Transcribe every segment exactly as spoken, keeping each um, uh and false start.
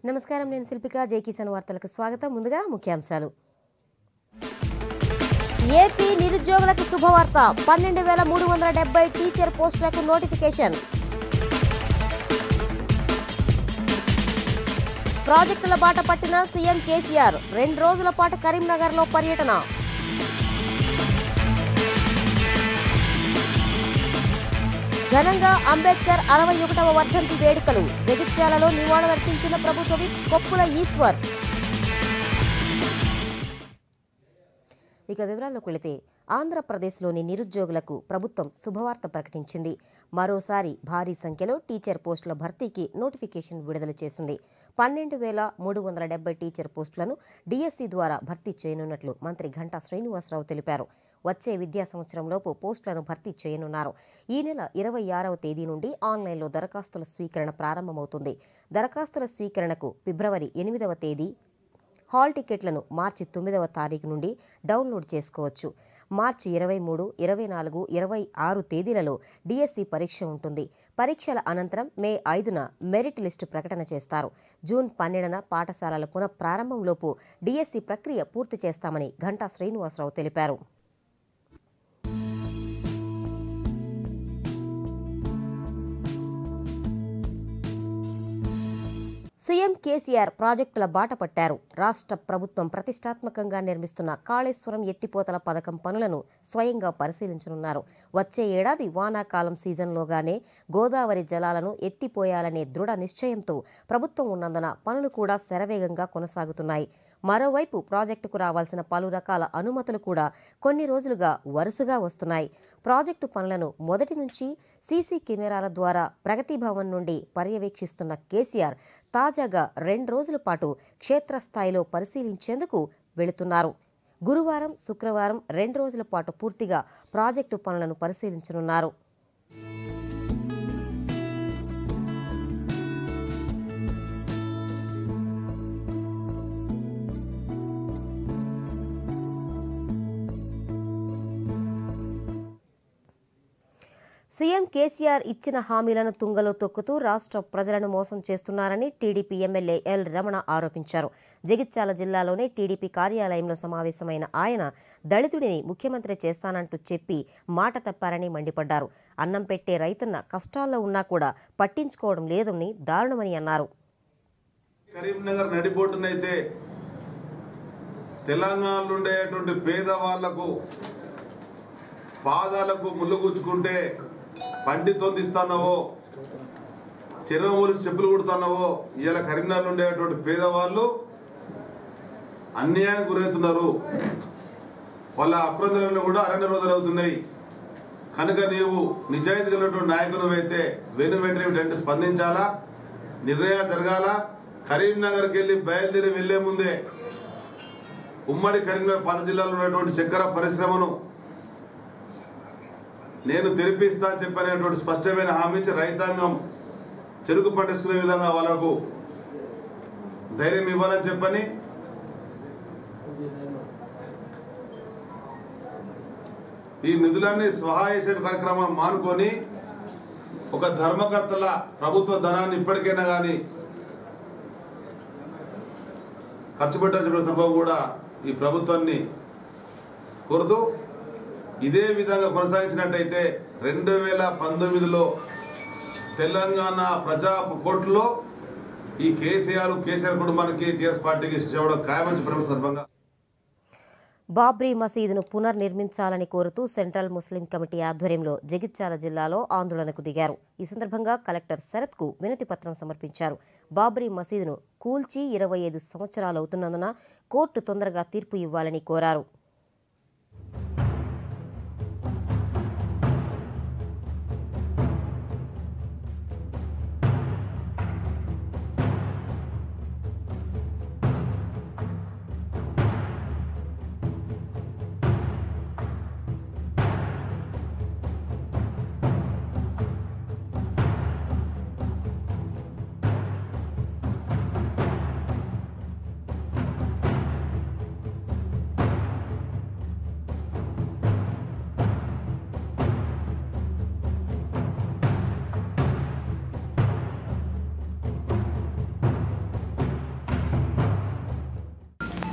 నమస్కారం, నేను శిల్పిక. జైకిసన్ వార్తలకు స్వాగతం. ముందుగా ముఖ్యాంశాలు. ఏపీ నిరుద్యోగులకు శుభవార్త. పన్నెండు వేల మూడు వందల డెబ్బై టీచర్ పోస్టులకు నోటిఫికేషన్. ప్రాజెక్టుల బాట పట్టిన సీఎం కేసీఆర్. రెండు రోజుల పాటు కరీంనగర్లో పర్యటన. ఘనంగా అంబేద్కర్ అరవై ఒకటవ వర్ధంతి వేడుకలు. జగిత్యాలలో నివాళులర్పించిన ప్రభుత్వ విప్ కొప్పుల ఈశ్వర్. ఇక వివరాల్లోకి వెళితే, ఆంధ్రప్రదేశ్లోని నిరుద్యోగులకు ప్రభుత్వం శుభవార్త ప్రకటించింది. మరోసారి భారీ సంఖ్యలో టీచర్ పోస్టుల భర్తీకి నోటిఫికేషన్ విడుదల చేసింది. పన్నెండు వేల మూడు వందల డెబ్బై టీచర్ పోస్టులను డిఎస్సి ద్వారా భర్తీ చేయనున్నట్లు మంత్రి ఘంటా శ్రీనివాసరావు తెలిపారు. వచ్చే విద్యా సంవత్సరంలోపు పోస్టులను భర్తీ చేయనున్నారు. ఈ నెల ఇరవై ఆరవ తేదీ నుండి ఆన్లైన్లో దరఖాస్తుల స్వీకరణ ప్రారంభమవుతుంది. దరఖాస్తుల స్వీకరణకు ఫిబ్రవరి ఎనిమిదవ తేదీ, హాల్ టికెట్లను మార్చి తొమ్మిదవ తారీఖు నుండి డౌన్లోడ్ చేసుకోవచ్చు. మార్చి ఇరవై మూడు, ఇరవై నాలుగు, ఇరవై ఆరు తేదీలలో డిఎస్సి పరీక్ష ఉంటుంది. పరీక్షల అనంతరం మే ఐదున మెరిట్ లిస్టు ప్రకటన చేస్తారు. జూన్ పన్నెండున పాఠశాలల పునఃప్రారంభంలోపు డిఎస్సి ప్రక్రియ పూర్తి చేస్తామని ఘంటా శ్రీనివాసరావు తెలిపారు. సీఎం కేసీఆర్ ప్రాజెక్టుల బాట పట్టారు. రాష్ట్ర ప్రభుత్వం ప్రతిష్టాత్మకంగా నిర్మిస్తున్న కాళేశ్వరం ఎత్తిపోతల పథకం పనులను స్వయంగా పరిశీలించనున్నారు. వచ్చే ఏడాది వానాకాలం సీజన్లోగానే గోదావరి జలాలను ఎత్తిపోయాలనే దృఢ నిశ్చయంతో ప్రభుత్వం ఉన్నందున పనులు కూడా శరవేగంగా కొనసాగుతున్నాయి. మరోవైపు ప్రాజెక్టుకు రావాల్సిన పలు రకాల అనుమతులు కూడా కొన్ని రోజులుగా వరుసగా వస్తున్నాయి. ప్రాజెక్టు పనులను మొదటి నుంచి సీసీ కెమెరాల ద్వారా ప్రగతి భవన్ నుండి పర్యవేక్షిస్తున్న కేసీఆర్ తాజాగా రెండు రోజుల పాటు క్షేత్రస్థాయిలో పరిశీలించేందుకు వెళుతున్నారు. గురువారం, శుక్రవారం రెండు రోజుల పాటు పూర్తిగా ప్రాజెక్టు పనులను పరిశీలించనున్నారు. సీఎం కేసీఆర్ ఇచ్చిన హామీలను తుంగలో తొక్కుతూ రాష్ట్ర ప్రజలను మోసం చేస్తున్నారని టీడీపీ ఎమ్మెల్యే ఎల్ రమణ ఆరోపించారు. జగిత్యాల జిల్లాలోని టీడీపీ కార్యాలయంలో సమావేశమైన ఆయన దళితుడిని ముఖ్యమంత్రి చేస్తానంటూ చెప్పి మాట తప్పారని మండిపడ్డారు. అన్నం పెట్టే రైతన్న కష్టాల్లో ఉన్నా కూడా పట్టించుకోవడం లేదని దారుణమని అన్నారు. కరీంనగర్ నడిబొడ్డునైతే తెలంగాణలో ఉండేటువంటి పేదవాళ్లకు పాదాలకు ముళ్ళు గుచ్చుకుంటే పంటి తొందిస్తున్నావో, చెరువు మూలిసి చెప్పులు కుడుతున్నావో, ఇవాళ కరీంనగర్లో ఉండేటువంటి పేదవాళ్ళు అన్యాయానికి గురవుతున్నారు. వాళ్ళ అప్రందనలు కూడా అరణ్య రోజులు అవుతున్నాయి. కనుక నీవు నిజాయితీ కలిగినటువంటి నాయకులు అయితే వెను వెంటనే వెంటనే స్పందించాలా, నిర్ణయాలు జరగాల. కరీంనగర్కి వెళ్ళి బయలుదేరి వెళ్లే ముందే ఉమ్మడి కరీంనగర్ పాత జిల్లాలో ఉన్నటువంటి చక్కెర పరిశ్రమను నేను తెరిపిస్తా చెప్పనేటువంటి స్పష్టమైన హామీ ఇచ్చి రైతాంగం చెరుకు పట్టించుకునే విధంగా వాళ్ళకు ధైర్యం ఇవ్వాలని చెప్పని ఈ నిధులన్నీ సహాయ కార్యక్రమం మానుకొని ఒక ధర్మకర్తల ప్రభుత్వ ధనాన్ని ఇప్పటికైనా కానీ ఖర్చు పెట్టాల్సిన సందర్భం కూడా ఈ ప్రభుత్వాన్ని కోరుతూ, ఇదే విధంగా కొనసాగించినట్టయితే రెండు వేల పంతొమ్మిదిలో తెలంగాణ ప్రజా కోర్టులో ఈ కేసీఆర్ కేసీఆర్ కుటుంబానికి టీఆర్ఎస్ పార్టీకి శిక్ష ఇవ్వడం ఖాయమని ప్రభుత్వ సందర్భంగా బాబ్రీ మసీదును పునర్నిర్మించాలని కోరుతూ సెంట్రల్ ముస్లిం కమిటీ ఆధ్వర్యంలో జగిత్యాల జిల్లాలో ఆందోళనకు దిగారు. ఈ సందర్భంగా కలెక్టర్ శరత్కు వినతి పత్రం సమర్పించారు. బాబ్రీ మసీదును కూల్చి ఇరవై ఐదు సంవత్సరాలు అవుతున్నందున కోర్టు తొందరగా తీర్పు ఇవ్వాలని కోరారు.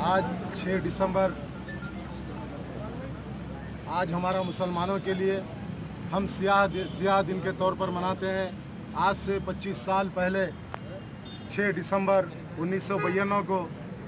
आज छह दिसंबर आज हमारा मुसलमानों के लिए हम सियाह सियाह दिन के तौर पर मनाते हैं। आज से पच्चीस साल पहले छह दिसंबर उन्नीस सौ बयानवे को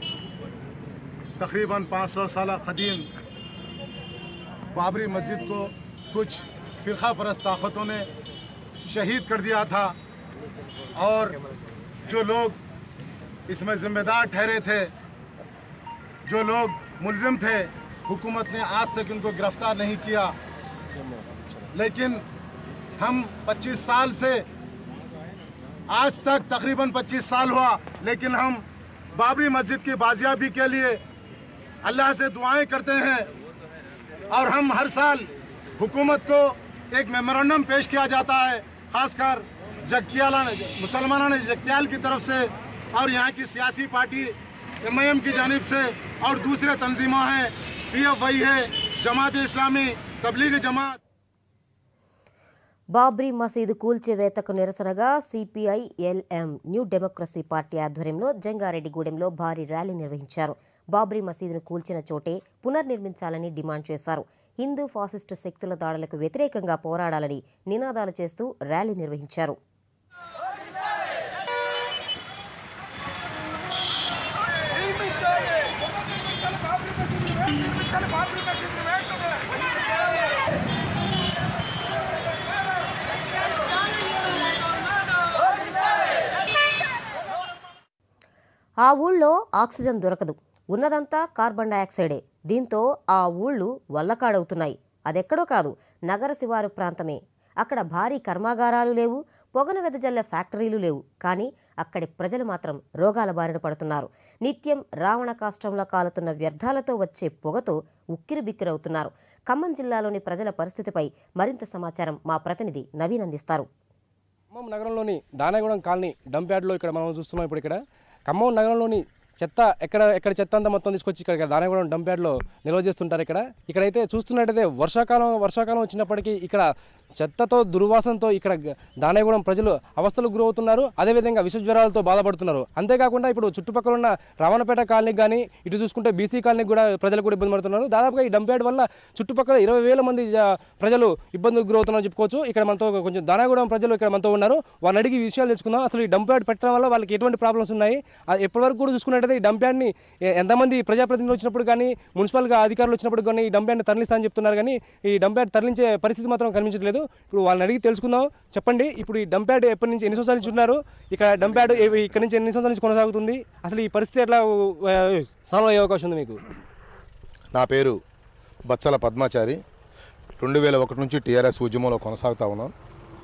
तकरीबन पाँच सौ साल कदीम बाबरी मस्जिद को कुछ फ़िरक़ा परस्त ताकतों ने शहीद कर दिया था और जो लोग इसमें ज़िम्मेदार ठहरे थे, जो लोग मुल्ज़िम थे, हुकूमत ने आज तक उनको गिरफ़्तार नहीं किया। लेकिन हम पच्चीस साल से आज तक तकरीबन पच्चीस साल हुआ, लेकिन हम बाबरी मस्जिद की बाजियाबी के लिए अल्लाह से दुआएं करते हैं और हम हर साल हुकूमत को एक मेमोरेंडम पेश किया जाता है, ख़ासकर जगत्याल मुसलमानों ने जगत्याल की तरफ से और यहाँ की सियासी पार्टी एम आई एम की जानिब से और दूसरे तंजीमों हैं, पी एफ आई है, जमात इस्लामी, तबलीग जमात। బాబ్రీ మసీదు కూల్చివేతకు నిరసనగా సిపిఐ ఎల్ఎం న్యూ డెమోక్రసీ పార్టీ ఆధ్వర్యంలో జంగారెడ్డిగూడెంలో భారీ ర్యాలీ నిర్వహించారు. బాబ్రీ మసీదును కూల్చిన చోటే పునర్నిర్మించాలని డిమాండ్ చేశారు. హిందూ ఫాసిస్టు శక్తుల దాడులకు వ్యతిరేకంగా పోరాడాలని నినాదాలు చేస్తూ ర్యాలీ నిర్వహించారు. ఆ ఊళ్ళో ఆక్సిజన్ దొరకదు, ఉన్నదంతా కార్బన్ డయాక్సైడే. దీంతో ఆ ఊళ్ళు వల్లకాడవుతున్నాయి. అదెక్కడో కాదు, నగర శివారు ప్రాంతమే. అక్కడ భారీ కర్మాగారాలు లేవు, పొగను వెదజల్లే ఫ్యాక్టరీలు లేవు. కానీ అక్కడి ప్రజలు మాత్రం రోగాల బారిన పడుతున్నారు. నిత్యం రావణ కాష్టంలో కాలుతున్న వ్యర్థాలతో వచ్చే పొగతో ఉక్కిరిబిక్కిరవుతున్నారు. ఖమ్మం జిల్లాలోని ప్రజల పరిస్థితిపై మరింత సమాచారం మా ప్రతినిధి నవీన్ అందిస్తారు. ఖమ్మం నగరంలోని దానగూడెం కాలనీ డంప్ యార్డ్లో ఇక్కడ మనం చూస్తున్నాం. ఇప్పుడు ఇక్కడ ఖమ్మం నగరంలోని చెత్త ఎక్కడ ఎక్కడ చెత్త అంతా మొత్తం తీసుకొచ్చి ఇక్కడ దానగూడెం డంప్ యార్డ్లో నిల్వ చేస్తుంటారు. ఇక్కడ ఇక్కడైతే చూస్తున్నట్టయితే వర్షాకాలం వర్షాకాలం వచ్చినప్పటికీ ఇక్కడ చెత్తతో దుర్వాసనతో ఇక్కడ దానగూడెం ప్రజలు అవస్థలకు గురవుతున్నారు. అదేవిధంగా విషజ్వరాలతో బాధపడుతున్నారు. అంతేకాకుండా ఇప్పుడు చుట్టుపక్కల ఉన్న రావణపేట కాలనీకి కానీ ఇటు చూసుకుంటే బీసీ కాలనీకి కూడా ప్రజలు కూడా ఇబ్బంది పడుతున్నారు. దాదాపుగా ఈ డంప్ యార్డ్ వల్ల చుట్టుపక్కల ఇరవై వేల మంది ప్రజలు ఇబ్బందులకు గురవుతున్నారని చెప్పుకోవచ్చు. ఇక్కడ మనతో కొంచెం దానగూడెం ప్రజలు ఇక్కడ మనతో ఉన్నారు. వాళ్ళని అడిగి విషయాలు తెలుసుకుందాం. అసలు ఈ డంప్ యార్డ్ పెట్టడం వల్ల వాళ్ళకి ఎటువంటి ప్రాబ్లమ్స్ ఉన్నాయి, ఎప్పటివరకు కూడా చూసుకున్నట్టయితే ఈ డంప్ యార్డ్ని ఎంతమంది ప్రజాప్రతినిధులు వచ్చినప్పుడు కానీ మున్సిపల్గా అధికారులు వచ్చినప్పుడు కానీ ఈ డంప్ యార్డ్ని తరలిస్తామని చెప్తున్నారు. కానీ ఈ డంప్ యార్డ్ తరలించే పరిస్థితి మాత్రం కనిపించట్లేదు. ఇప్పుడు వాళ్ళని అడిగి తెలుసుకుందాం. చెప్పండి, ఇప్పుడు ఈ డంప్ యార్డ్ ఎప్పటి నుంచి ఎన్ని సంవత్సరాల నుంచి ఉన్నారు? ఇక్కడ డంప్ యార్డ్ ఇక్కడ నుంచి ఎన్ని సంవత్సరాల నుంచి కొనసాగుతుంది? అసలు ఈ పరిస్థితి ఎట్లా సాల్వ్ అయ్యే అవకాశం ఉంది మీకు? నా పేరు బచ్చల పద్మాచారి. రెండు వేల ఒకటి నుంచి టీఆర్ఎస్ ఉద్యమంలో కొనసాగుతూ ఉన్నాం.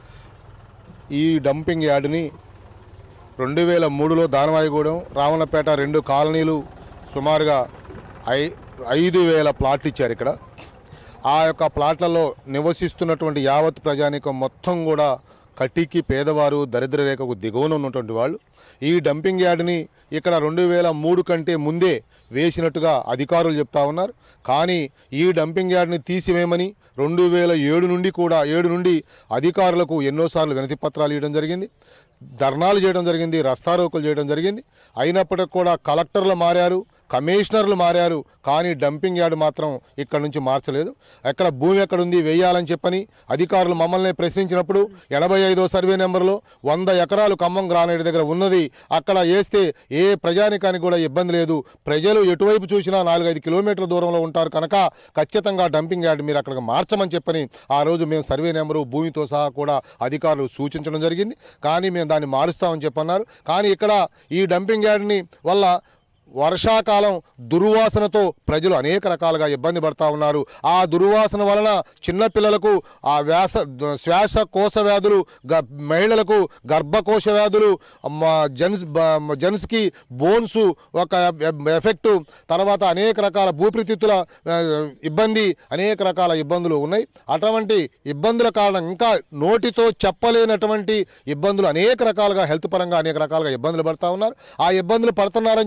ఈ డంపింగ్ యార్డ్ని రెండు వేల మూడులో దానవాయిగూడెం రావణపేట రెండు కాలనీలు సుమారుగా ఐ ఐదు వేల ప్లాట్లు ఇచ్చారు. ఇక్కడ ఆ యొక్క ప్లాట్లలో నివసిస్తున్నటువంటి యావత్ ప్రజానికం మొత్తం కూడా కటికి పేదవారు, దరిద్ర రేఖకు దిగువన ఉన్నటువంటి వాళ్ళు. ఈ డంపింగ్ యార్డ్ని ఇక్కడ రెండు వేల మూడు కంటే ముందే వేసినట్టుగా అధికారులు చెప్తా ఉన్నారు. కానీ ఈ డంపింగ్ యార్డ్ని తీసివేయమని రెండు వేల ఏడు నుండి కూడా ఏడు నుండి అధికారులకు ఎన్నోసార్లు వినతి పత్రాలు ఇవ్వడం జరిగింది, ధర్నాలు చేయడం జరిగింది, రస్తారోకులు చేయడం జరిగింది. అయినప్పటికీ కూడా కలెక్టర్లు మారారు, కమిషనర్లు మారారు, కానీ డంపింగ్ యార్డ్ మాత్రం ఇక్కడ నుంచి మార్చలేదు. ఎక్కడ భూమి ఎక్కడుంది వేయాలని చెప్పని అధికారులు మమ్మల్ని ప్రశ్నించినప్పుడు ఎనభై ఐదో సర్వే నెంబర్లో వంద ఎకరాలు ఖమ్మం గ్రానైట్ దగ్గర ఉన్నది, అక్కడ వేస్తే ఏ ప్రజానికానికి కూడా ఇబ్బంది లేదు, ప్రజలు ఎటువైపు చూసినా నాలుగైదు కిలోమీటర్ల దూరంలో ఉంటారు కనుక ఖచ్చితంగా డంపింగ్ యార్డ్ మీరు అక్కడికి మార్చమని చెప్పని ఆ రోజు మేము సర్వే నెంబరు భూమితో సహా కూడా అధికారులు సూచించడం జరిగింది. కానీ మేము దాన్ని మారుస్తామని చెప్పన్నారు. కానీ ఇక్కడ ఈ డంపింగ్ యార్డ్ని వల్ల వర్షాకాలం దుర్వాసనతో ప్రజలు అనేక రకాలుగా ఇబ్బంది పడుతూ ఉన్నారు. ఆ దుర్వాసన వలన చిన్నపిల్లలకు ఆ వ్యాస శ్వాసకోశ వ్యాధులు, మహిళలకు గర్భకోశ వ్యాధులు, జెన్స్ జెన్స్కి బోన్స్ ఒక ఎఫెక్టు, తర్వాత అనేక రకాల భూప్రతిత్తుల ఇబ్బంది, అనేక రకాల ఇబ్బందులు ఉన్నాయి. అటువంటి ఇబ్బందుల కారణం ఇంకా నోటితో చెప్పలేనటువంటి ఇబ్బందులు అనేక రకాలుగా హెల్త్ పరంగా అనేక రకాలుగా ఇబ్బందులు పడుతూ ఉన్నారు. ఆ ఇబ్బందులు పడుతున్నారని చెప్పిన అధికారులు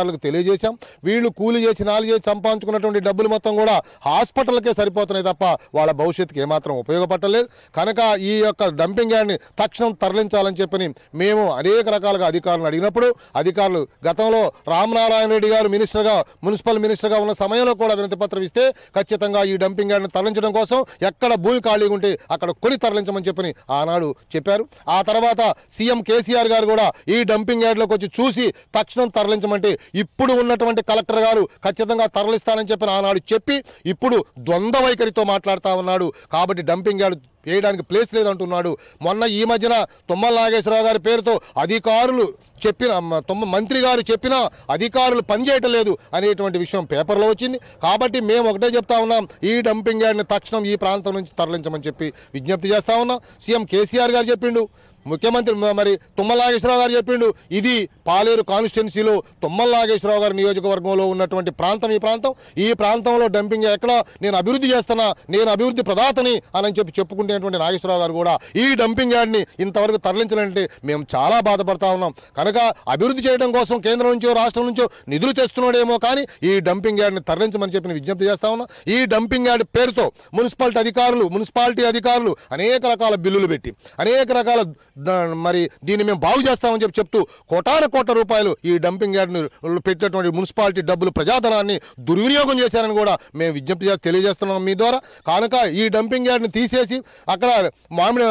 అధికారులకు తెలియజేశాం. వీళ్ళు కూలి చేసి నాలుగు చేసి సంపాదించుకున్నటువంటి డబ్బులు మొత్తం కూడా హాస్పిటల్కే సరిపోతున్నాయి తప్ప వాళ్ళ భవిష్యత్తుకి ఏమాత్రం ఉపయోగపడలేదు. కనుక ఈ యొక్క డంపింగ్ యార్డ్ని తక్షణం తరలించాలని చెప్పని మేము అనేక రకాలుగా అధికారులను అడిగినప్పుడు అధికారులు గతంలో రామనారాయణ రెడ్డి గారు మినిస్టర్గా మున్సిపల్ మినిస్టర్గా ఉన్న సమయంలో కూడా వినతి పత్రం ఇస్తే ఖచ్చితంగా ఈ డంపింగ్ యార్డ్ని తరలించడం కోసం ఎక్కడ భూమి ఖాళీగా ఉంటే అక్కడ కొని తరలించమని చెప్పని ఆనాడు చెప్పారు. ఆ తర్వాత సీఎం కేసీఆర్ గారు కూడా ఈ డంపింగ్ యార్డ్లోకి వచ్చి చూసి తక్షణం తరలించమంటే ఇప్పుడు ఉన్నటువంటి కలెక్టర్ గారు ఖచ్చితంగా తరలిస్తానని చెప్పిన ఆనాడు చెప్పి ఇప్పుడు ద్వంద్వ వైఖరితో మాట్లాడుతూ ఉన్నాడు. కాబట్టి డంపింగ్ యార్డ్ వేయడానికి ప్లేస్ లేదంటున్నాడు. మొన్న ఈ మధ్యన తుమ్మల నాగేశ్వరరావు గారి పేరుతో అధికారులు చెప్పిన తొమ్మ మంత్రి గారు చెప్పినా అధికారులు పనిచేయటం లేదు అనేటువంటి విషయం పేపర్లో వచ్చింది. కాబట్టి మేము ఒకటే చెప్తా ఉన్నాం, ఈ డంపింగ్ యార్డ్ని తక్షణం ఈ ప్రాంతం నుంచి తరలించమని చెప్పి విజ్ఞప్తి చేస్తా ఉన్నాం. సీఎం కేసీఆర్ గారు చెప్పిండు, ముఖ్యమంత్రి మరి తుమ్మల నాగేశ్వరరావు గారు చెప్పిండు, ఇది పాలేరు కాన్స్టిట్యున్సీలో తుమ్మల నాగేశ్వరరావు గారి నియోజకవర్గంలో ఉన్నటువంటి ప్రాంతం ఈ ప్రాంతం ఈ ప్రాంతంలో డంపింగ్ ఎక్కడ నేను అభివృద్ధి చేస్తున్నా, నేను అభివృద్ధి ప్రదాతని అని చెప్పి చెప్పుకుంటున్నటువంటి నాగేశ్వరరావు గారు కూడా ఈ డంపింగ్ యార్డ్ని ఇంతవరకు తరలించాలంటే మేము చాలా బాధపడతా ఉన్నాం. కనుక అభివృద్ధి చేయడం కోసం కేంద్రం నుంచో రాష్ట్రం నుంచో నిధులు తెస్తున్నాడేమో కానీ ఈ డంపింగ్ యార్డ్ని తరలించమని చెప్పి విజ్ఞప్తి చేస్తా ఉన్నాం. ఈ డంపింగ్ యార్డ్ పేరుతో మున్సిపాలిటీ అధికారులు మున్సిపాలిటీ అధికారులు అనేక రకాల బిల్లులు పెట్టి అనేక రకాల మరి దీన్ని మేము బాగు చేస్తామని చెప్పి చెప్తూ కోటాన కోట్ల రూపాయలు ఈ డంపింగ్ యార్డ్ను పెట్టినటువంటి మున్సిపాలిటీ డబ్బులు ప్రజాధనాన్ని దుర్వినియోగం చేశారని కూడా మేము విజ్ఞప్తి చేసి తెలియజేస్తున్నాం మీ ద్వారా. కనుక ఈ డంపింగ్ యార్డ్ని తీసేసి అక్కడ మామిడి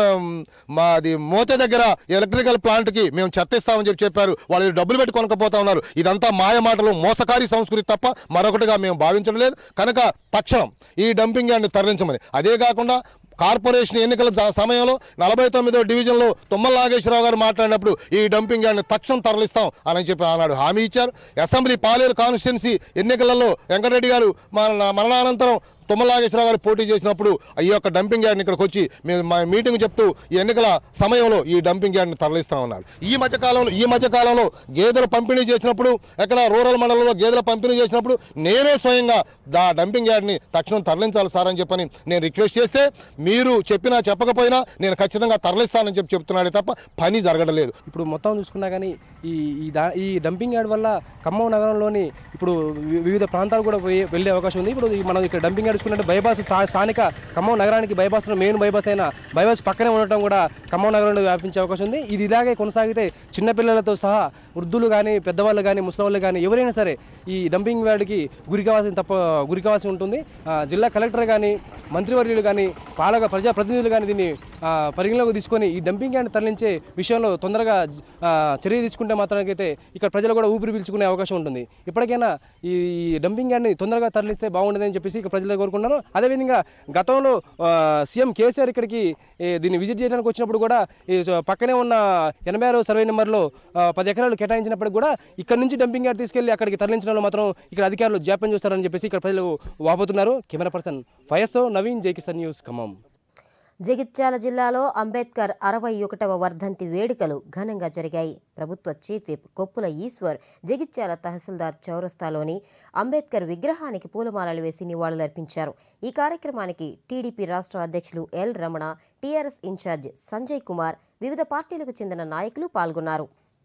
మాది మోతే దగ్గర ఎలక్ట్రికల్ ప్లాంట్కి మేము చెత్త ఇస్తామని చెప్పి చెప్పారు. వాళ్ళు డబ్బులు పెట్టి కొనకపోతా ఉన్నారు. ఇదంతా మాయ మాటలు మోసకారి సంస్కృతి తప్ప మరొకటిగా మేము భావించడం లేదు. కనుక తక్షణం ఈ డంపింగ్ యార్డ్ని తరలించమని, అదే కాకుండా కార్పొరేషన్ ఎన్నికల సమయంలో నలభై తొమ్మిదో డివిజన్లో తుమ్మల నాగేశ్వరరావు గారు మాట్లాడినప్పుడు ఈ డంపింగ్ యార్డ్ని తక్షణం తరలిస్తాం అని చెప్పి ఆనాడు హామీ ఇచ్చారు. అసెంబ్లీ పాలేరు కాన్స్టిట్యున్సీ ఎన్నికలలో వెంకటరెడ్డి గారు మరణానంతరం తుమ్మల నాగేశ్వరరావు గారు పోటీ చేసినప్పుడు ఈ యొక్క డంపింగ్ యార్డ్ని ఇక్కడికి వచ్చి మేము మా మీటింగ్ చెప్తూ ఈ ఎన్నికల సమయంలో ఈ డంపింగ్ యార్డ్ని తరలిస్తా ఉన్నారు. ఈ మధ్యకాలంలో ఈ మధ్యకాలంలో గేదెలు పంపిణీ చేసినప్పుడు ఎక్కడ రూరల్ మండలంలో గేదెల పంపిణీ చేసినప్పుడు నేనే స్వయంగా దా డంపింగ్ యార్డ్ని తక్షణం తరలించాలి సార్ అని చెప్పని నేను రిక్వెస్ట్ చేస్తే మీరు చెప్పినా చెప్పకపోయినా నేను ఖచ్చితంగా తరలిస్తానని చెప్పి చెప్తున్నాడే తప్ప పని జరగడం లేదు. ఇప్పుడు మొత్తం చూసుకున్నా కానీ ఈ ఈ దా ఈ డంపింగ్ యార్డ్ వల్ల ఖమ్మం నగరంలోని ఇప్పుడు వివిధ ప్రాంతాలు కూడా వెళ్ళే అవకాశం ఉంది. ఇప్పుడు మనం ఇక్కడ డంపింగ్ యార్డ్ చూసుకున్నట్టు బైపాస్ స్థానిక ఖమ్మం నగరానికి బైపాస్ మెయిన్ బైపాస్ అయిన బైపాస్ పక్కనే ఉండటం కూడా ఖమ్మం నగరంలో వ్యాపించే అవకాశం ఉంది. ఇది ఇలాగే కొనసాగితే చిన్నపిల్లలతో సహా వృద్ధులు కానీ పెద్దవాళ్ళు కానీ ముసలివాళ్ళు కానీ ఎవరైనా సరే ఈ డంపింగ్ యార్డ్కి గురి కావాల్సిన తప్ప గురి కావాల్సి ఉంటుంది. జిల్లా కలెక్టర్ కానీ మంత్రివర్యులు కానీ పాలక ప్రజాప్రతినిధులు కానీ దీన్ని పరిగణలోకి తీసుకొని ఈ డంపింగ్ యార్డ్ తరలించే విషయంలో తొందరగా చర్య తీసుకుంటే మాత్రానికైతే ఇక్కడ ప్రజలు కూడా ఊపిరి పీల్చుకునే అవకాశం ఉంటుంది. ఇప్పటికైనా ఈ డంపింగ్ యార్డ్ని తొందరగా తరలిస్తే బాగుంటుందని చెప్పేసి ఇక్కడ ప్రజలు కోరుకుంటున్నారు. అదేవిధంగా గతంలో సీఎం కేసీఆర్ ఇక్కడికి దీన్ని విజిట్ చేయడానికి వచ్చినప్పుడు కూడా ఈ పక్కనే ఉన్న ఎనభై ఆరో సర్వే నెంబర్లో పది ఎకరాలు కేటాయించినప్పటికి కూడా ఇక్కడ నుంచి డంపింగ్ యార్డ్ తీసుకెళ్లి అక్కడికి తరలించడంలో మాత్రం ఇక్కడ అధికారులు జాప్యం చేస్తారని చెప్పేసి ఇక్కడ ప్రజలు వాపోతున్నారు. Camera person ఫయస్తో Naveen, జైకిసన్ news, Khammam. Jagtial జిల్లాలో అంబేద్కర్ అరవై ఒకటవ వర్ధంతి వేడుకలు ఘనంగా జరిగాయి. ప్రభుత్వ చీఫ్ విప్ కొప్పుల ఈశ్వర్ జగిత్యాల తహసీల్దార్ చౌరస్తాలోని అంబేద్కర్ విగ్రహానికి పూలమాలలు వేసి నివాళులర్పించారు. ఈ కార్యక్రమానికి టీడీపీ రాష్ట్ర అధ్యక్షులు L Ramana, TRS incharge Sanjay Kumar, వివిధ పార్టీలకు చెందిన నాయకులు పాల్గొన్నారు.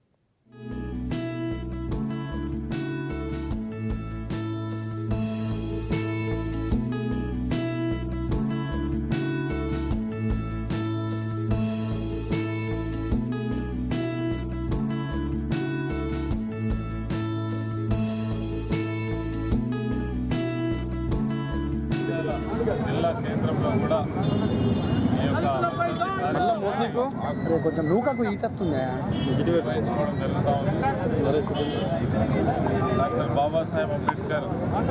జిల్లా కేంద్రంలో కూడా ఈ యొక్క కొంచెం నూకకు ఈటొస్తుందా నిర్వహించుకోవడం జరుగుతూ ఉంది. డాక్టర్ బాబాసాహెబ్ అంబేద్కర్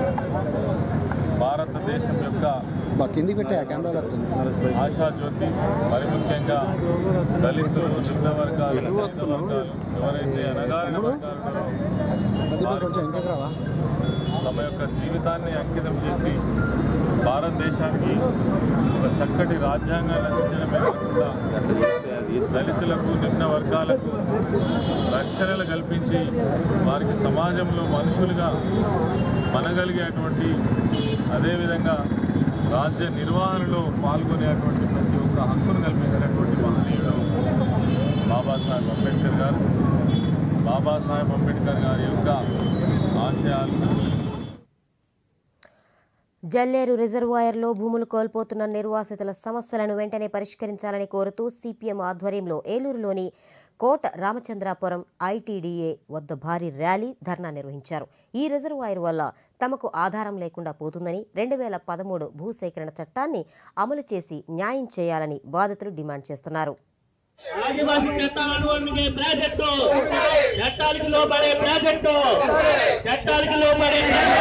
భారతదేశం యొక్క కింది పెట్టే కెమెరాలు వస్తుంది ఆశాజ్యోతి, మరి ముఖ్యంగా దళితులు, నిమ్న వర్గాలు, వర్గాలు ఎవరైతే అణగారిన వర్గాలు కొంచెం ఇంకా తమ యొక్క జీవితాన్ని అంకితం చేసి భారతదేశానికి ఒక చక్కటి రాజ్యాంగాన్ని అందించడమే కాకుండా దళితులకు, నిమ్న వర్గాలకు రక్షణలు కల్పించి వారికి సమాజంలో మనుషులుగా మనగలిగేటువంటి, అదేవిధంగా రాజ్య నిర్వహణలో పాల్గొనేటువంటి ప్రతి ఒక్క హక్కును కల్పించినటువంటి మహనీయుడు బాబాసాహెబ్ అంబేద్కర్ గారు. బాబాసాహెబ్ అంబేద్కర్ గారి యొక్క ఆశయాలు. జల్లేరు రిజర్వాయర్లో భూములు కోల్పోతున్న నిర్వాసితుల సమస్యలను వెంటనే పరిష్కరించాలని కోరుతూ సిపిఎం ఆధ్వర్యంలో ఏలూరులోని కోట రామచంద్రాపురం ఐటీడీఏ వద్ద భారీ ర్యాలీ ధర్నా నిర్వహించారు. ఈ రిజర్వాయర్ వల్ల తమకు ఆధారం లేకుండా పోతుందని రెండు వేల పదమూడు భూసేకరణ చట్టాన్ని అమలు చేసి న్యాయం చేయాలని బాధితులు డిమాండ్ చేస్తున్నారు. ఆదివాసీ చట్టాలను అన్వయించే ప్రాజెక్టు చట్టాలకు లోబడే ప్రాజెక్టు చట్టాలకు లోబడే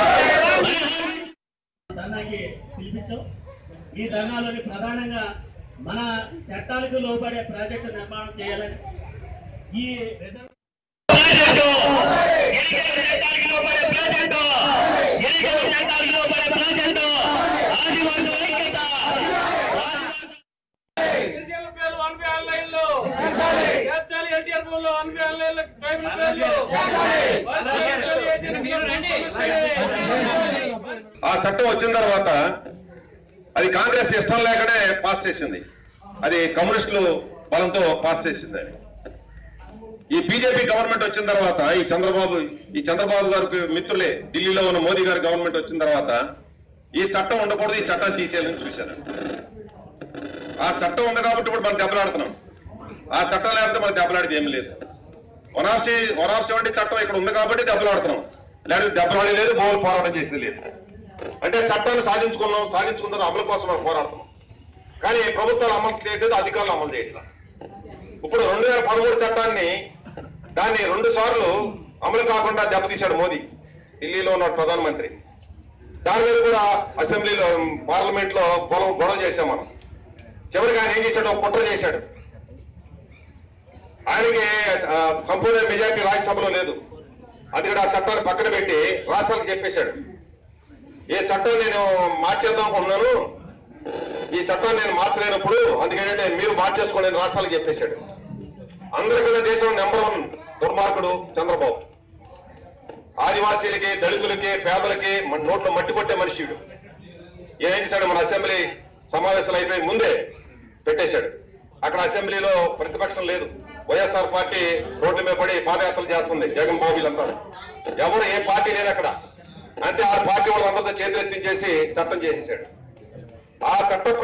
ధర్నాకి పిలిపించాం. ఈ ధర్నాలోని ప్రధానంగా మన చట్టాలకు లోబడే ప్రాజెక్టు నిర్మాణం చేయాలని ఈ ప్రాజెక్టు చట్టాలకు లోబడే ప్రాజెక్టు చట్టాలకు లోబడే ప్రాజెక్టు ఆదివాసీ ఐక్యత ఆ చట్టం వచ్చిన తర్వాత అది కాంగ్రెస్ ఇష్టం లేకనే పాస్ చేసింది, అది కమ్యూనిస్టులు బలంతో పాస్ చేసింది. ఈ బీజేపీ గవర్నమెంట్ వచ్చిన తర్వాత ఈ చంద్రబాబు ఈ చంద్రబాబు గారికి మిత్రులే ఢిల్లీలో ఉన్న మోదీ గారి గవర్నమెంట్ వచ్చిన తర్వాత ఈ చట్టం ఉండకూడదు, ఈ చట్టం తీసేయాలని చూశారు. ఆ చట్టం ఉంది కాబట్టి ఇప్పుడు మనం దెబ్బలాడుతున్నాం. ఆ చట్టం లేకపోతే మనకు దెబ్బలాడేది ఏమి లేదు. One of one of seventy చట్టం ఇక్కడ ఉంది కాబట్టి దెబ్బలాడుతున్నాం, లేకపోతే దెబ్బలాడే లేదు, భూములు పోరాటం చేసేది లేదు. అంటే చట్టాన్ని సాధించుకున్నాం, సాధించుకున్న అమలు కోసం మనం పోరాడుతున్నాం. కానీ ప్రభుత్వాలు అమలు చేయట్లేదు, అధికారులు అమలు చేయట్లేదు. ఇప్పుడు రెండు వేల పదమూడు చట్టాన్ని దాన్ని రెండు సార్లు అమలు కాకుండా దెబ్బతీశాడు మోదీ, ఢిల్లీలో ఉన్న ప్రధానమంత్రి. దాని మీద కూడా అసెంబ్లీలో పార్లమెంట్ లో గొడవ గొడవ చేశాం మనం. చివరికి ఆయన ఏం చేశాడు, కుట్ర చేశాడు. ఆయనకి సంపూర్ణ మెజార్టీ రాజ్యసభలో లేదు, అందుకని ఆ చట్టాన్ని పక్కన పెట్టి రాష్ట్రాలకు చెప్పేశాడు, ఏ చట్టం నేను మార్చేద్దాం అనుకున్నాను, ఈ చట్టాన్ని నేను మార్చలేనప్పుడు అందుకేంటంటే మీరు మార్చేసుకోండి అని రాష్ట్రాలకు చెప్పేశాడు. అందరికన్నా దేశంలో నెంబర్ వన్ దుర్మార్గుడు చంద్రబాబు. ఆదివాసీలకి, దళితులకి, పేదలకి నోట్లో మట్టి కొట్టే మనిషిడు. ఏం చేశాడు, మన అసెంబ్లీ సమావేశాలు అయిపోయి ముందే పెట్టేశాడు. అక్కడ అసెంబ్లీలో ప్రతిపక్షం లేదు, వైఎస్ఆర్ పార్టీ రోడ్ల మీద పడి పాదయాత్రలు చేస్తుంది, జగన్ బాబులంతా. ఎవరు ఏ పార్టీ లేదు అక్కడ. అంటే ఆ పార్టీ వాళ్ళు అందరితో చేతులెత్తించేసి చట్టం చేసేసాడు. ఆ చట్టం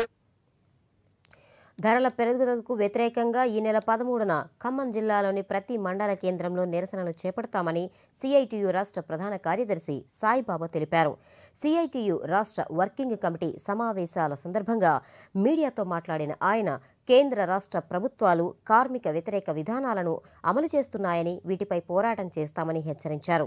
ధరల పెరుగుదలకు వ్యతిరేకంగా ఈ నెల పదమూడున ఖమ్మం జిల్లాలోని ప్రతి మండల కేంద్రంలో నిరసనలు చేపడతామని సిఐటియు రాష్ట్ర ప్రధాన కార్యదర్శి సాయిబాబా తెలిపారు. సిఐటియు రాష్ట్ర వర్కింగ్ కమిటీ సమావేశాల సందర్భంగా మీడియాతో మాట్లాడిన ఆయన కేంద్ర రాష్ట్ర ప్రభుత్వాలు కార్మిక వ్యతిరేక విధానాలను అమలు చేస్తున్నాయని, వీటిపై పోరాటం చేస్తామని హెచ్చరించారు.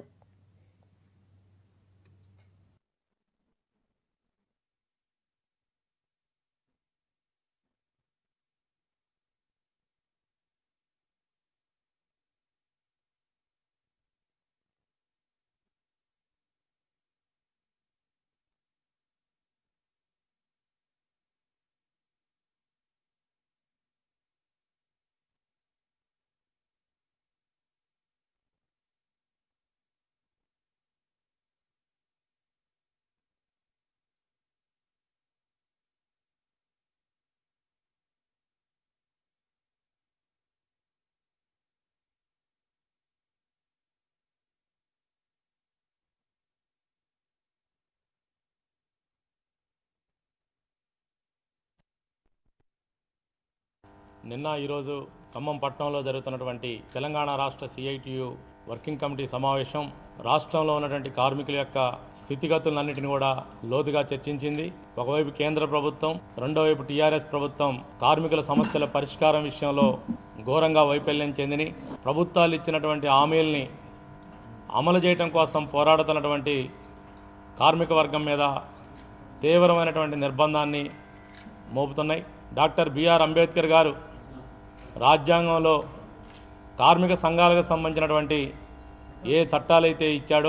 నిన్న ఈరోజు ఖమ్మం పట్టణంలో జరుగుతున్నటువంటి తెలంగాణ రాష్ట్ర సిఐటియు వర్కింగ్ కమిటీ సమావేశం రాష్ట్రంలో ఉన్నటువంటి కార్మికుల యొక్క స్థితిగతులన్నింటినీ కూడా లోతుగా చర్చించింది. ఒకవైపు కేంద్ర ప్రభుత్వం, రెండో వైపు టీఆర్ఎస్ ప్రభుత్వం కార్మికుల సమస్యల పరిష్కారం విషయంలో ఘోరంగా వైఫల్యం చెందిని ప్రభుత్వాలు ఇచ్చినటువంటి హామీల్ని అమలు చేయడం కోసం పోరాడుతున్నటువంటి కార్మిక వర్గం మీద తీవ్రమైనటువంటి నిర్బంధాన్ని మోపుతున్నాయి. డాక్టర్ బిఆర్ అంబేద్కర్ గారు రాజ్యాంగంలో కార్మిక సంఘాలకు సంబంధించినటువంటి ఏ చట్టాలైతే ఇచ్చాడో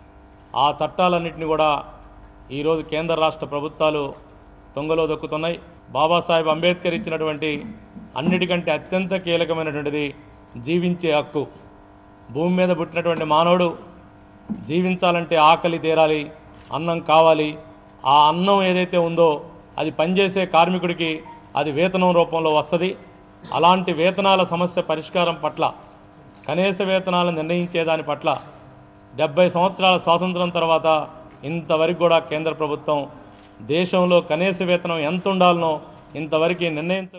ఆ చట్టాలన్నింటినీ కూడా ఈరోజు కేంద్ర రాష్ట్ర ప్రభుత్వాలు తొంగలో దొక్కుతున్నాయి. బాబాసాహెబ్ అంబేద్కర్ ఇచ్చినటువంటి అన్నిటికంటే అత్యంత కీలకమైనటువంటిది జీవించే హక్కు. భూమి మీద పుట్టినటువంటి మానవుడు జీవించాలంటే ఆకలి తీరాలి, అన్నం కావాలి. ఆ అన్నం ఏదైతే ఉందో అది పనిచేసే కార్మికుడికి అది వేతనం రూపంలో వస్తుంది. అలాంటి వేతనాల సమస్య పరిష్కారం పట్ల, కనీస వేతనాలు నిర్ణయించేదాని పట్ల డెబ్బై సంవత్సరాల స్వాతంత్రం తర్వాత ఇంతవరకు కూడా కేంద్ర ప్రభుత్వం దేశంలో కనీస వేతనం ఎంత ఉండాలనో ఇంతవరకు నిర్ణయించ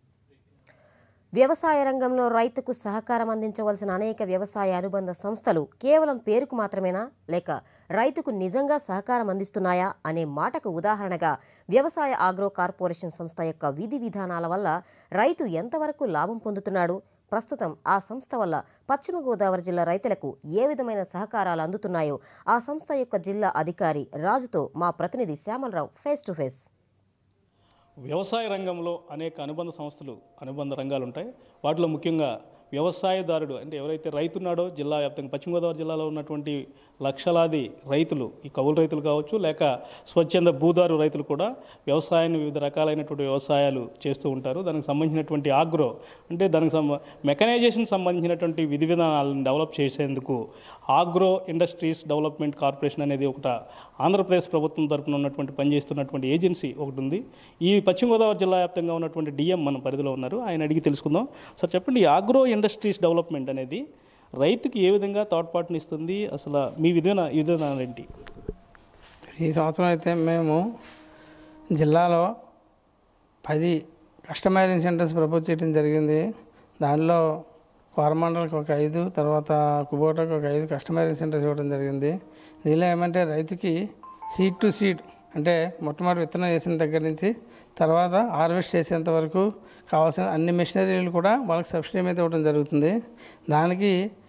వ్యవసాయ రంగంలో రైతుకు సహకారం అందించవలసిన అనేక వ్యవసాయ అనుబంధ సంస్థలు కేవలం పేరుకు మాత్రమేనా లేక రైతుకు నిజంగా సహకారం అందిస్తున్నాయా అనే మాటకు ఉదాహరణగా వ్యవసాయ ఆగ్రో కార్పొరేషన్ సంస్థ యొక్క విధి విధానాల వల్ల రైతు ఎంతవరకు లాభం పొందుతున్నాడు, ప్రస్తుతం ఆ సంస్థ వల్ల పశ్చిమ గోదావరి జిల్లా రైతులకు ఏ విధమైన సహకారాలు అందుతున్నాయో ఆ సంస్థ యొక్క జిల్లా అధికారి రాజుతో మా ప్రతినిధి శ్యామలరావు ఫేస్ టు ఫేస్. వ్యవసాయ రంగంలో అనేక అనుబంధ సంస్థలు అనుబంధ రంగాలు ఉంటాయి. వాటిలో ముఖ్యంగా వ్యవసాయదారుడు అంటే ఎవరైతే రైతున్నాడో జిల్లా వ్యాప్తంగా పశ్చిమ గోదావరి జిల్లాలో ఉన్నటువంటి లక్షలాది రైతులు, ఈ కౌలు రైతులు కావచ్చు లేక స్వచ్ఛంద భూదారు రైతులు కూడా వ్యవసాయాన్ని వివిధ రకాలైనటువంటి వ్యవసాయాలు చేస్తూ ఉంటారు. దానికి సంబంధించినటువంటి ఆగ్రో అంటే దానికి సంబ మెకనైజేషన్ సంబంధించినటువంటి విధి విధానాలను డెవలప్ చేసేందుకు ఆగ్రో ఇండస్ట్రీస్ డెవలప్మెంట్ కార్పొరేషన్ అనేది ఒకట ఆంధ్రప్రదేశ్ ప్రభుత్వం తరపున ఉన్నటువంటి పనిచేస్తున్నటువంటి ఏజెన్సీ ఒకటి ఉంది. ఈ పశ్చిమ గోదావరి జిల్లా వ్యాప్తంగా ఉన్నటువంటి డిఎం మన పరిధిలో ఉన్నారు, ఆయన అడిగి తెలుసుకుందాం. సార్ చెప్పండి, ఈ ఆగ్రో ఇండస్ట్రీస్ డెవలప్మెంట్ అనేది రైతుకి ఏ విధంగా తోడ్పాటుని ఇస్తుంది, అసలు మీ విధాన విధానాలు ఏంటి? ఈ సంవత్సరం అయితే మేము జిల్లాలో పది కస్టమైజింగ్ సెంటర్స్ ప్రపోజ్ చేయడం జరిగింది. దానిలో కోరమండలకు ఒక ఐదు, తర్వాత కుబోటాకు ఒక ఐదు కస్టమైజింగ్ సెంటర్స్ ఇవ్వడం జరిగింది. దీనిలో ఏమంటే రైతుకి సీడ్ టు సీడ్ అంటే మొట్టమొదటి విత్తనం వేసిన దగ్గర నుంచి తర్వాత హార్వెస్ట్ చేసేంత వరకు కావాల్సిన అన్ని మెషినరీలు కూడా వాళ్ళకి సబ్సిడీ మీద ఇవ్వడం జరుగుతుంది. దానికి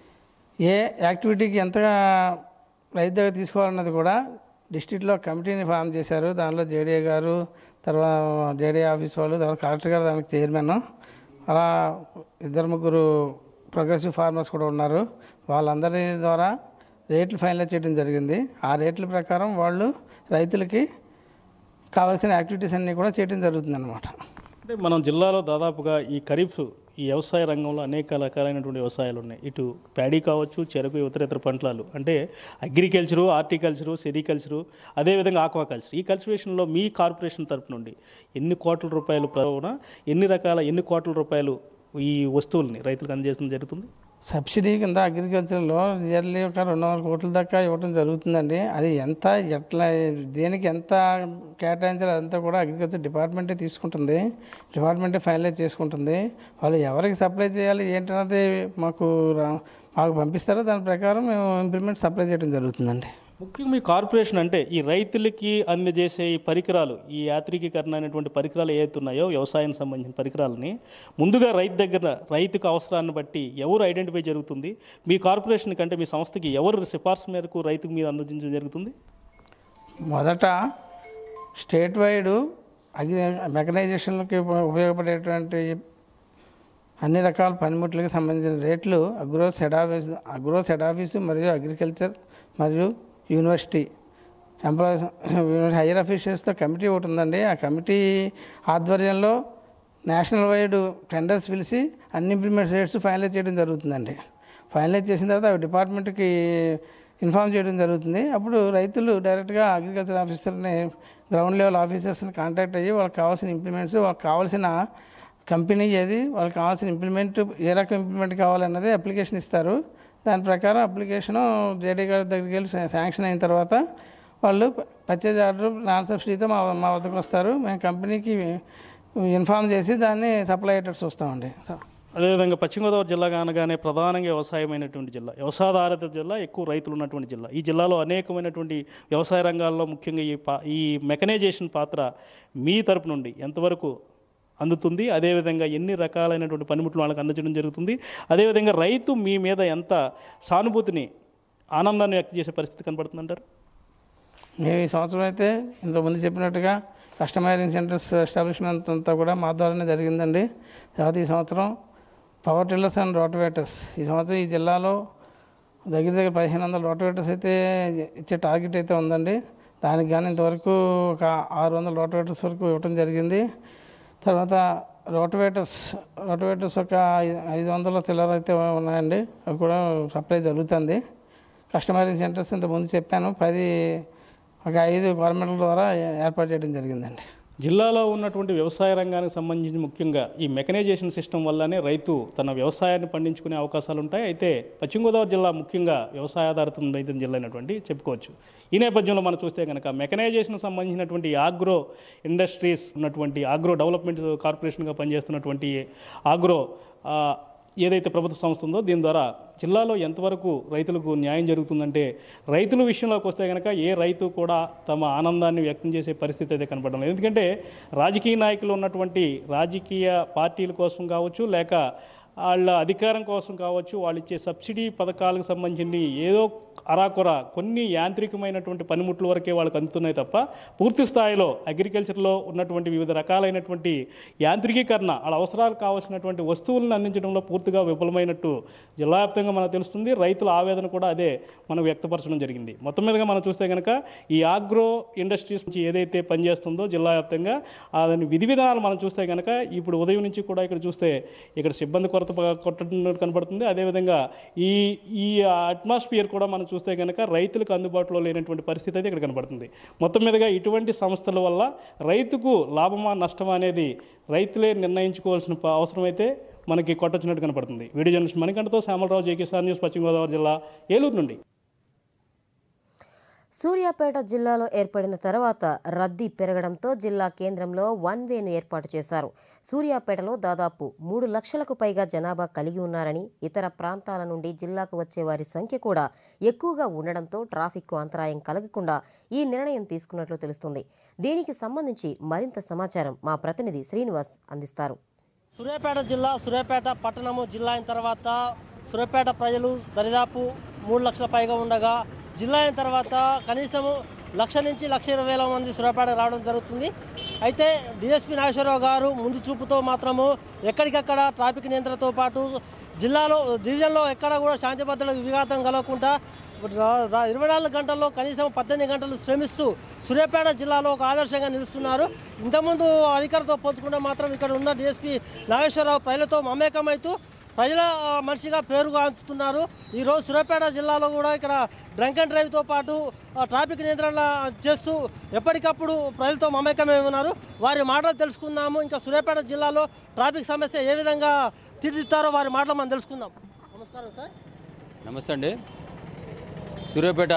ఏ యాక్టివిటీకి ఎంతగా రైతు దగ్గర తీసుకోవాలన్నది కూడా డిస్ట్రిక్ట్లో కమిటీని ఫామ్ చేశారు. దానిలో జేడీఏ గారు, తర్వాత జేడీఏ ఆఫీస్ వాళ్ళు, తర్వాత కలెక్టర్ గారు దానికి చైర్మన్, అలా ఇద్దరు ముగ్గురు ప్రోగ్రెసివ్ ఫార్మర్స్ కూడా ఉన్నారు. వాళ్ళందరి ద్వారా రేట్లు ఫైనలైజ్ చేయడం జరిగింది. ఆ రేట్ల ప్రకారం వాళ్ళు రైతులకి కావాల్సిన యాక్టివిటీస్ అన్నీ కూడా చేయడం జరుగుతుంది అన్నమాట. అంటే మనం జిల్లాలో దాదాపుగా ఈ ఖరీఫ్ ఈ వ్యవసాయ రంగంలో అనేక రకాలైనటువంటి వ్యవసాయాలు ఉన్నాయి. ఇటు ప్యాడీ కావచ్చు, చెరకు, ఇతర ఇతర పంటలు అంటే అగ్రికల్చరు, హార్టికల్చరు, సెరికల్చరు, అదేవిధంగా ఆక్వాకల్చర్. ఈ కల్టివేషన్లో మీ కార్పొరేషన్ తరపు నుండి ఎన్ని కోట్ల రూపాయలు ప్రవణ ఎన్ని రకాల ఎన్ని కోట్ల రూపాయలు ఈ వస్తువుల్ని రైతులకు అందజేయడం జరుగుతుంది? సబ్సిడీ కింద అగ్రికల్చర్లో ఇయర్లీ ఒక రెండు వందల కోట్ల దాకా ఇవ్వడం జరుగుతుందండి. అది ఎంత ఎట్లా దేనికి ఎంత కేటాయించాలి అదంతా కూడా అగ్రికల్చర్ డిపార్ట్మెంటే తీసుకుంటుంది, డిపార్ట్మెంటే ఫైనలైజ్ చేసుకుంటుంది. వాళ్ళు ఎవరికి సప్లై చేయాలి ఏంటన్నది మాకు మాకు పంపిస్తారో దాని ప్రకారం మేము ఇంప్లిమెంట్ సప్లై చేయడం జరుగుతుందండి. ముఖ్యంగా మీ కార్పొరేషన్ అంటే ఈ రైతులకి అందజేసే ఈ పరికరాలు, ఈ యాంత్రికీకరణ అనేటువంటి పరికరాలు ఏవైతే ఉన్నాయో వ్యవసాయానికి సంబంధించిన పరికరాలని ముందుగా రైతు దగ్గర రైతుకు అవసరాన్ని బట్టి ఎవరు ఐడెంటిఫై జరుగుతుంది? మీ కార్పొరేషన్ కంటే మీ సంస్థకి ఎవరు సిఫార్సు మేరకు రైతుకు మీద అందజేయడం జరుగుతుంది? మొదట స్టేట్ వైడ్ అగ్రి మెకనైజేషన్లకి ఉపయోగపడేటువంటి అన్ని రకాల పనిముట్లకి సంబంధించిన రేట్లు agro seed office agro seed office మరియు అగ్రికల్చర్ మరియు యూనివర్సిటీ ఎంప్లాయీస్ హైయర్ అఫీషియల్స్తో కమిటీ ఒకటి ఉందండి. ఆ కమిటీ ఆధ్వర్యంలో నేషనల్ వైడ్ టెండర్స్ పిలిచి అన్ని ఇంప్లిమెంట్ రేట్స్ ఫైనలైజ్ చేయడం జరుగుతుందండి. ఫైనలైజ్ చేసిన తర్వాత అవి డిపార్ట్మెంట్కి ఇన్ఫామ్ చేయడం జరుగుతుంది. అప్పుడు రైతులు డైరెక్ట్గా అగ్రికల్చర్ ఆఫీసర్ని, గ్రౌండ్ లెవెల్ ఆఫీసర్స్ని కాంటాక్ట్ అయ్యి వాళ్ళకి కావాల్సిన ఇంప్లిమెంట్స్, వాళ్ళకి కావాల్సిన కంపెనీ ఏది, వాళ్ళకి కావాల్సిన ఇంప్లిమెంట్ ఏ రకం ఇంప్లిమెంట్ కావాలన్నది అప్లికేషన్ ఇస్తారు. దాని ప్రకారం అప్లికేషను జేడీ గారి దగ్గరికి వెళ్ళి శాంక్షన్ అయిన తర్వాత వాళ్ళు పర్చేజ్ ఆర్డర్ నాన్ సబ్సిడీతో మా మా వద్దకు వస్తారు. మేము కంపెనీకి ఇన్ఫామ్ చేసి దాన్ని సప్లై అయ్యేటట్టు చూస్తామండి. అదేవిధంగా పశ్చిమ గోదావరి జిల్లా అనగానే ప్రధానంగా వ్యవసాయమైనటువంటి జిల్లా, వ్యవసాయాధారిత జిల్లా, ఎక్కువ రైతులు ఉన్నటువంటి జిల్లా. ఈ జిల్లాలో అనేకమైనటువంటి వ్యవసాయ రంగాల్లో ముఖ్యంగా ఈ పా ఈ మెకనైజేషన్ పాత్ర మీ తరపు నుండి ఎంతవరకు అందుతుంది? అదేవిధంగా ఎన్ని రకాలైనటువంటి పనిముట్లు వాళ్ళకి అందజేయడం జరుగుతుంది? అదేవిధంగా రైతు మీ మీద ఎంత సానుభూతిని, ఆనందాన్ని వ్యక్తం చేసే పరిస్థితి కనబడుతుందంటారు? మేము ఈ సంవత్సరం అయితే ఇంతకుముందు చెప్పినట్టుగా కస్టమైజింగ్ సెంటర్స్ ఎస్టాబ్లిష్మెంట్ అంతా కూడా మా ద్వారానే జరిగిందండి. తర్వాత ఈ సంవత్సరం పవర్ టిల్లర్స్ అండ్ రోటివేటర్స్, ఈ సంవత్సరం ఈ జిల్లాలో దగ్గర దగ్గర పదిహేను వందల రోటివేటర్స్ అయితే ఇచ్చే టార్గెట్ అయితే ఉందండి. దానికి కానీ ఇంతవరకు ఒక ఆరు వందల రోటివేటర్స్ వరకు ఇవ్వడం జరిగింది. తర్వాత రోటివేటర్స్ రోటివేటర్స్ ఒక ఐదు వందల చిల్లర అయితే ఉన్నాయండి, అవి కూడా సప్లై జరుగుతుంది. కస్టమైజింగ్ సెంటర్స్ ఇంతకుముందు చెప్పాను, పది ఒక ఐదు గవర్నమెంట్ల ద్వారా ఏర్పాటు చేయడం జరిగిందండి. జిల్లాలో ఉన్నటువంటి వ్యవసాయ రంగానికి సంబంధించి ముఖ్యంగా ఈ మెకనైజేషన్ సిస్టమ్ వల్లనే రైతు తన వ్యవసాయాన్ని పండించుకునే అవకాశాలు ఉంటాయి. అయితే పశ్చిమ గోదావరి జిల్లా ముఖ్యంగా వ్యవసాయ ఆధారిత రైతు జిల్లా అయినటువంటి చెప్పుకోవచ్చు. ఈ నేపథ్యంలో మనం చూస్తే కనుక మెకనైజేషన్ సంబంధించినటువంటి ఆగ్రో ఇండస్ట్రీస్ ఉన్నటువంటి ఆగ్రో డెవలప్మెంట్ కార్పొరేషన్గా పనిచేస్తున్నటువంటి ఆగ్రో ఏదైతే ప్రభుత్వ సంస్థ ఉందో దీని ద్వారా జిల్లాలో ఎంతవరకు రైతులకు న్యాయం జరుగుతుందంటే, రైతుల విషయంలోకి వస్తే కనుక ఏ రైతు కూడా తమ ఆనందాన్ని వ్యక్తం చేసే పరిస్థితి అయితే కనపడడం లేదు. ఎందుకంటే రాజకీయ నాయకులు ఉన్నటువంటి రాజకీయ పార్టీల కోసం కావచ్చు, లేక వాళ్ళ అధికారం కోసం కావచ్చు, వాళ్ళు ఇచ్చే సబ్సిడీ పథకాలకు సంబంధించి ఏదో అరాకొర కొన్ని యాంత్రికమైనటువంటి పనిముట్ల వరకే వాళ్ళకి అందుతున్నాయి తప్ప పూర్తి స్థాయిలో అగ్రికల్చర్లో ఉన్నటువంటి వివిధ రకాలైనటువంటి యాంత్రికీకరణ వాళ్ళ అవసరాలకు కావాల్సినటువంటి వస్తువులను అందించడంలో పూర్తిగా విఫలమైనట్టు జిల్లా వ్యాప్తంగా మనకు తెలుస్తుంది. రైతుల ఆవేదన కూడా అదే మనం వ్యక్తపరచడం జరిగింది. మొత్తం మీదుగా మనం చూస్తే కనుక ఈ ఆగ్రో ఇండస్ట్రీస్ నుంచి ఏదైతే పనిచేస్తుందో జిల్లా వ్యాప్తంగా దాని విధి విధానాలు మనం చూస్తే కనుక ఇప్పుడు ఉదయం నుంచి కూడా ఇక్కడ చూస్తే ఇక్కడ సిబ్బంది కొరత కొట్టడం కనబడుతుంది. అదేవిధంగా ఈ ఈ అట్మాస్ఫియర్ కూడా మనం చూస్తే కనుక రైతులకు అందుబాటులో లేనటువంటి పరిస్థితి అయితే ఇక్కడ కనబడుతుంది. మొత్తం మీదుగా ఇటువంటి సంస్థల వల్ల రైతుకు లాభమా నష్టమా అనేది రైతులే నిర్ణయించుకోవాల్సిన అవసరం అయితే మనకి కొట్టొచ్చినట్టు కనపడుతుంది. Video journalist మణికంఠతో Shyamalarao, Jai Kisan news, పశ్చిమ గోదావరి జిల్లా, ఏలూరు నుండి. సూర్యాపేట జిల్లాలో ఏర్పడిన తర్వాత రద్దీ పెరగడంతో జిల్లా కేంద్రంలో వన్ వేను ఏర్పాటు చేశారు. సూర్యాపేటలో దాదాపు మూడు లక్షలకు పైగా జనాభా కలిగి ఉన్నారని, ఇతర ప్రాంతాల నుండి జిల్లాకు వచ్చే వారి సంఖ్య కూడా ఎక్కువగా ఉండడంతో ట్రాఫిక్కు అంతరాయం కలగకుండా ఈ నిర్ణయం తీసుకున్నట్లు తెలుస్తుంది. దీనికి సంబంధించి మరింత సమాచారం మా ప్రతినిధి శ్రీనివాస్ అందిస్తారు. సూర్యాపేట జిల్లా సూర్యాపేట పట్టణము జిల్లా అయిన తర్వాత సూర్యాపేట ప్రజలు దరిదాపు మూడు లక్షల పైగా ఉండగా జిల్లా అయిన తర్వాత కనీసము లక్ష నుంచి లక్ష ఇరవై వేల మంది సూర్యాపేట రావడం జరుగుతుంది. అయితే డిఎస్పీ నాగేశ్వరరావు గారు ముందు చూపుతో మాత్రము ఎక్కడికక్కడ ట్రాఫిక్ నియంత్రణతో పాటు జిల్లాలో డివిజన్లో ఎక్కడ కూడా శాంతి భద్రతలకు విఘాతం కలగకుండా ఇరవై నాలుగు గంటల్లో కనీసం పద్దెనిమిది గంటలు శ్రమిస్తూ సూర్యాపేట జిల్లాలో ఒక ఆదర్శంగా నిలుస్తున్నారు. ఇంతకుముందు అధికారులతో పోల్చుకుంటే మాత్రం ఇక్కడ ఉన్న డిఎస్పీ నాగేశ్వరరావు ప్రజలతో మమేకమవుతూ ప్రజల మనిషిగా పేరుగాంచుతున్నారు. ఈరోజు సూర్యాపేట జిల్లాలో కూడా ఇక్కడ డ్రంక్ అండ్ డ్రైవ్తో పాటు ట్రాఫిక్ నియంత్రణ చేస్తూ ఎప్పటికప్పుడు ప్రజలతో మమేకమై ఉన్నారు. వారి మాటలు తెలుసుకుందాము. ఇంకా సూర్యాపేట జిల్లాలో ట్రాఫిక్ సమస్య ఏ విధంగా తీర్చిదిద్దారో వారి మాటలు మనం తెలుసుకుందాం. నమస్కారం సార్. నమస్తే అండి. సూర్యాపేట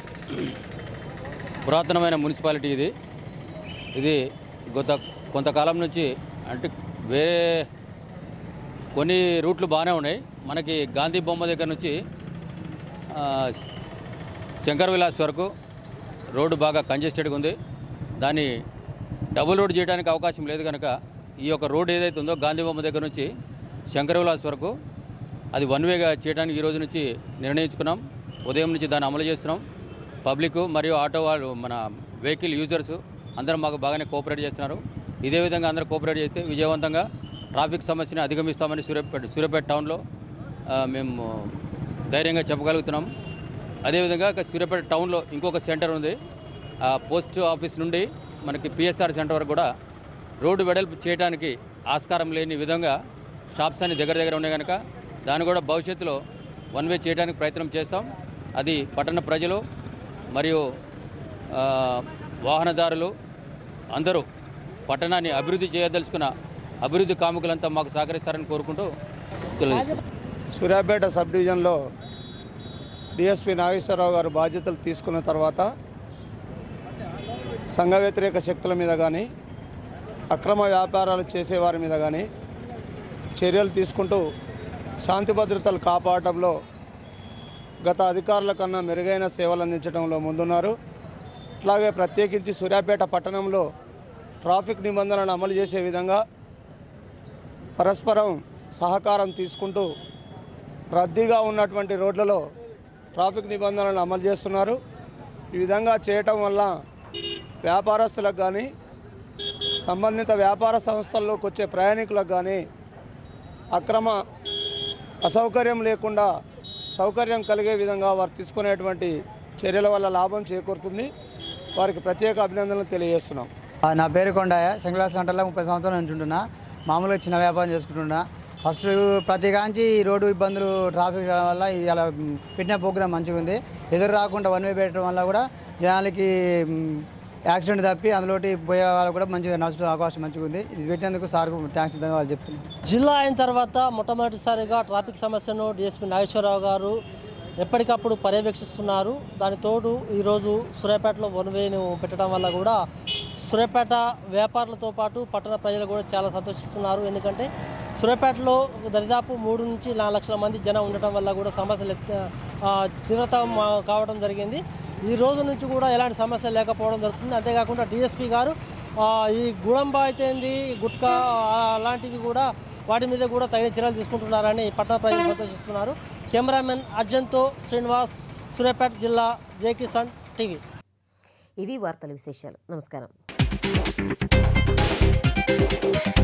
పురాతనమైన మున్సిపాలిటీ ఇది. ఇది గత కొంతకాలం నుంచి అంటే వేరే కొన్ని రూట్లు బాగానే ఉన్నాయి. మనకి గాంధీ బొమ్మ దగ్గర నుంచి శంకర్ విలాస్ వరకు రోడ్డు బాగా కంజెస్టెడ్గా ఉంది. దాన్ని డబుల్ రోడ్ చేయడానికి అవకాశం లేదు కనుక ఈ యొక్క రోడ్ ఏదైతే ఉందో గాంధీ బొమ్మ దగ్గర నుంచి శంకర్ విలాస్ వరకు అది వన్ వేగా చేయడానికి ఈరోజు నుంచి నిర్ణయించుకున్నాం. ఉదయం నుంచి దాన్ని అమలు చేస్తున్నాం. పబ్లిక్ మరియు ఆటో వాళ్ళు మన వెహికల్ యూజర్స్ అందరూ మాకు బాగానే కోఆపరేట్ చేస్తున్నారు. ఇదే విధంగా అందరూ కోఆపరేట్ చేస్తే విజయవంతంగా ట్రాఫిక్ సమస్యని అధిగమిస్తామని సూర్యాపేట సూర్యాపేట టౌన్లో మేము ధైర్యంగా చెప్పగలుగుతున్నాం. అదేవిధంగా సూర్యాపేట టౌన్లో ఇంకొక సెంటర్ ఉంది. ఆ పోస్ట్ ఆఫీస్ నుండి మనకి పిఎస్ఆర్ సెంటర్ వరకు కూడా రోడ్డు వెడల్పు చేయడానికి ఆస్కారం లేని విధంగా షాప్స్ అన్ని దగ్గర దగ్గర ఉన్నాయి కనుక దాన్ని కూడా భవిష్యత్తులో వన్ వే చేయడానికి ప్రయత్నం చేస్తాం. అది పట్టణ ప్రజలు మరియు వాహనదారులు అందరూ పట్టణాన్ని అభివృద్ధి చేయదలుచుకున్న అభివృద్ధి కాముకులంతా మాకు సహకరిస్తారని కోరుకుంటూ తెలియజేస్తాం. సూర్యాపేట సబ్ డివిజన్లో డిఎస్పీ నాగేశ్వరరావు గారు బాధ్యతలు తీసుకున్న తర్వాత సంఘ వ్యతిరేక శక్తుల మీద కానీ అక్రమ వ్యాపారాలు చేసేవారి మీద కానీ చర్యలు తీసుకుంటూ శాంతి భద్రతలు కాపాడటంలో గత అధికారుల కన్నా మెరుగైన సేవలు అందించడంలో ముందున్నారు. అలాగే ప్రత్యేకించి సూర్యాపేట పట్టణంలో ట్రాఫిక్ నిబంధనలను అమలు చేసే విధంగా పరస్పరం సహకారం తీసుకుంటూ రద్దీగా ఉన్నటువంటి రోడ్లలో ట్రాఫిక్ నిబంధనలను అమలు చేస్తున్నారు. ఈ విధంగా చేయటం వల్ల వ్యాపారస్తులకు కానీ సంబంధిత వ్యాపార సంస్థల్లోకి వచ్చే ప్రయాణికులకు కానీ అక్రమ అసౌకర్యం లేకుండా సౌకర్యం కలిగే విధంగా వారు తీసుకునేటువంటి చర్యల వల్ల లాభం చేకూరుతుంది. వారికి ప్రత్యేక అభినందనలు తెలియజేస్తున్నాం. నా పేరు కొండయ్య. శంకరాస్ సెంటర్లో ముప్పై సంవత్సరాలు ఉంటుంటున్నా. మామూలుగా చిన్న వ్యాపారం చేసుకుంటున్నా. ఫస్ట్ ప్రతి కాంచి రోడ్డు ఇబ్బందులు ట్రాఫిక్ వల్ల ఇలా పెట్టిన ప్రోగ్రామ్ మంచిగా ఉంది. ఎదురు రాకుండా వన్ వే పెట్టడం వల్ల కూడా జనాలకి యాక్సిడెంట్ తప్పి అందులోటి పోయే వాళ్ళకు కూడా మంచిగా నడుచడం అవకాశం మంచిగా ఉంది. ఇది పెట్టినందుకు సార్కు థ్యాంక్స్ ధన్యవాదాలు చెప్తున్నాను. జిల్లా అయిన తర్వాత మొట్టమొదటిసారిగా ట్రాఫిక్ సమస్యను డిఎస్పీ నాగేశ్వరరావు గారు ఎప్పటికప్పుడు పర్యవేక్షిస్తున్నారు. దాని తోడు ఈరోజు సూర్యాపేటలో వన్ వేను పెట్టడం వల్ల కూడా సూర్యాపేట వ్యాపారులతో పాటు పట్టణ ప్రజలు కూడా చాలా సంతోషిస్తున్నారు. ఎందుకంటే సూర్యాపేటలో దరిదాపు మూడు నుంచి నాలుగు లక్షల మంది జనం ఉండటం వల్ల కూడా సమస్యలు తీవ్రత కావడం జరిగింది. ఈ రోజు నుంచి కూడా ఎలాంటి సమస్యలు లేకపోవడం జరుగుతుంది. అంతేకాకుండా డిఎస్పీ గారు ఈ గుడంబ అయితేంది గుట్కా అలాంటివి కూడా వాటి మీద కూడా తగిన చర్యలు తీసుకుంటున్నారని పట్టణ ప్రజలు సంతోషిస్తున్నారు. కెమెరామెన్ అర్జన్తో శ్రీనివాస్, సూర్యాపేట జిల్లా, జై కిసాన్ టీవీ. ఇవి వార్తల విశేషాలు. నమస్కారం.